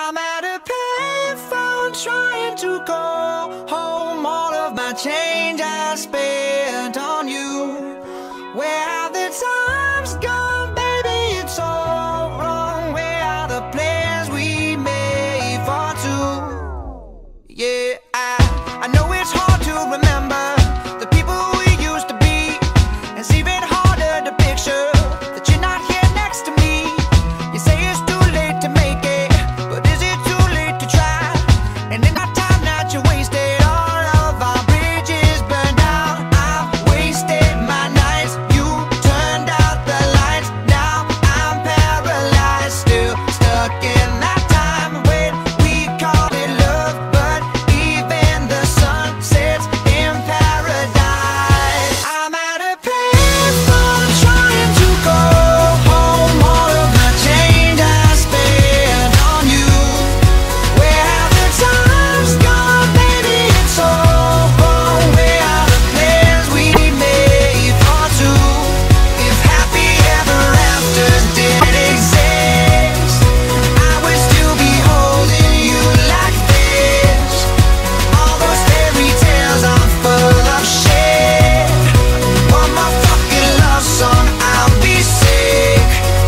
I'm at a payphone trying to call home. All of my change I spent on you. Where have the times gone, baby? It's all wrong. Where are the plans we made for two? Yeah, I know it's hard to remember the people we used to be. It's even harder to picture that you're not here next to me. You say it's too late to make it, but is it too late to try? And in that time that you wasted, all of our bridges burned down. I've wasted my nights, you turned out the lights. Now I'm paralyzed, still stuck in that time when we called it love. But even the sun sets in paradise. I'm at a payphone trying to go home. All of my change I spent on you. Where have the times gone, baby? It's all wrong. Where are the plans we made for two? If happy ever afters did exist, I would still be holding you like this. All those fairy tales are full of shit. One more fucking love song, I'll be sick.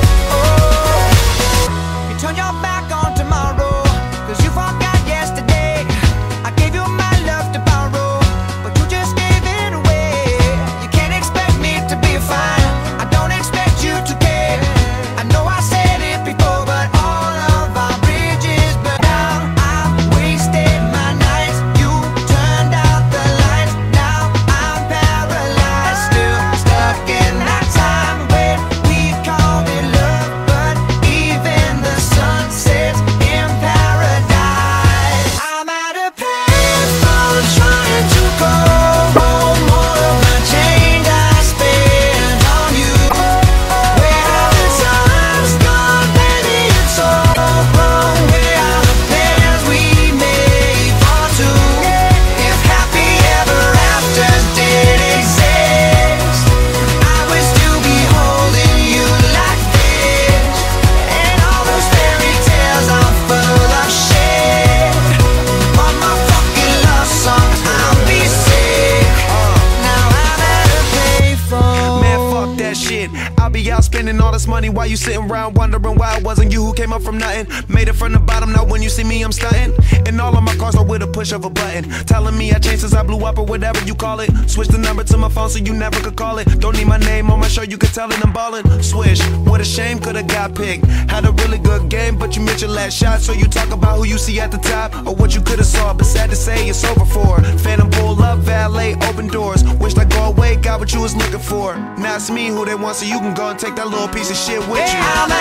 Oh, you turn your back on tomorrow, cause you forgot yesterday. I gave you my love to borrow, but you just gave it away. You can't expect me to be fine, I don't expect you to care. I know I said it before, but all of our bridges burned down. I've wasted my nights, you turned out the lights. Now I'm paralyzed, still stuck in that time when we called it love. But even the sun sets in paradise. I'm at a payphone trying to go home. All of my change I spent on you. Where have the times gone, baby? It's all wrong. Where are the plans we made for two? If happy ever afters did exist, I would still be holding you like this. And all those fairy tales are full of shit. One more fucking love song, I'll be sick. Now I'm at a payphone. Man, fuck that shit. I'll be out spending all this money while you sitting around wondering why it wasn't you who came up from nothing. Made it from the bottom, now when you see me I'm stunting. And all of my cars are with a push of a button, telling me I changed since I blew up or whatever you call it. Switch the number to my phone so you never could call it. Don't need my name on my shirt, you could tell it I'm ballin'. Swish, what a shame, could've got picked. Had a really good game, but you missed your last shot. So you talk about who you see at the top, or what you could've saw, but sad to say it's over for. Phantom pull up, valet, open doors. Wished I go away, got what you was looking for. Now it's me who they want, so you can go and take that little piece of shit with you. I'm